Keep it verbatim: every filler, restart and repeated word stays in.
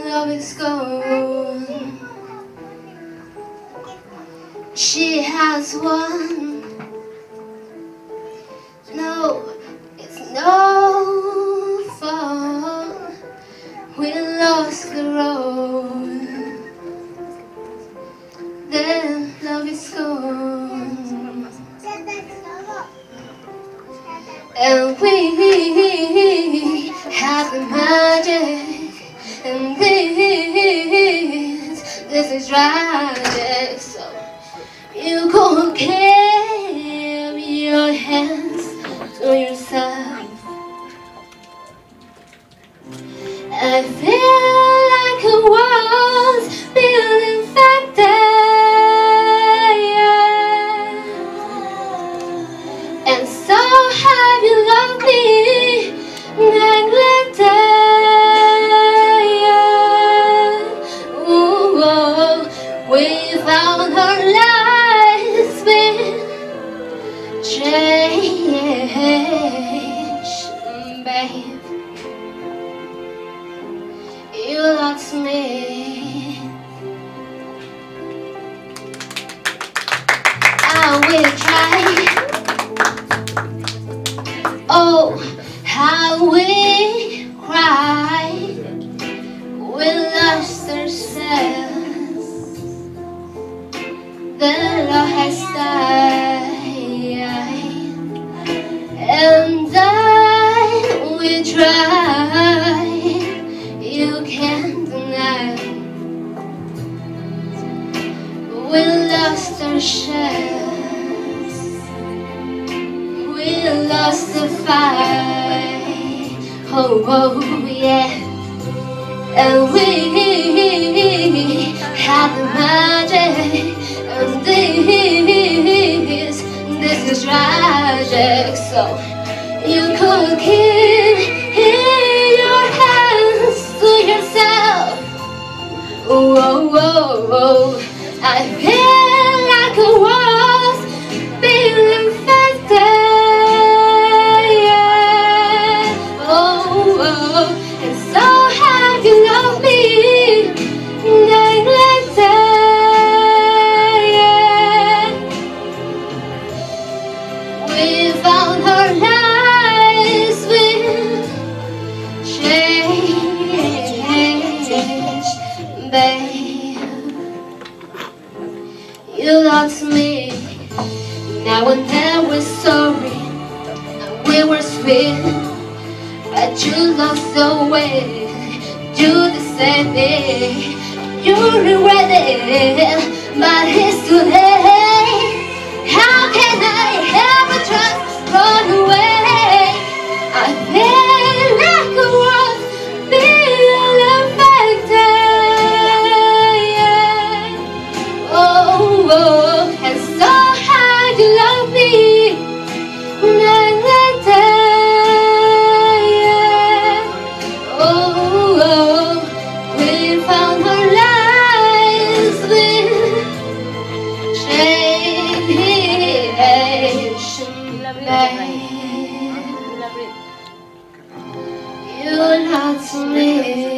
love is gone. She has won. No, it's no fault. We lost the road. Then love is gone. And we have the magic, and this, this is tragic. So you go carry your hands to yourself. I feel like I was being infected, and so have you loved me, neglected. Ooh, oh, we found our lives been changed, babe. You lost me. I will try. Oh, how we cried. We lost ourselves. The love has died, and I we tried. You can't deny. We lost our shells. We lost the fight. Oh, oh, yeah. And we had the magic. And this, this is tragic. So you could keep your hands to yourself. Oh, oh, oh, oh. I feel like I was being infected, yeah. Oh, oh, and so have you loved me, neglected, yeah. We found our lives with change, babe. You lost me. Now and then we're sorry, and we were sweet, but you lost the way. Do the same thing. You regret it, but it's too late. How can I ever trust run away? I feel like I was being affected, yeah. Oh, oh, and so hard you love me, neglected, yeah. Oh, oh, we found our lives with change, babe. You lost me.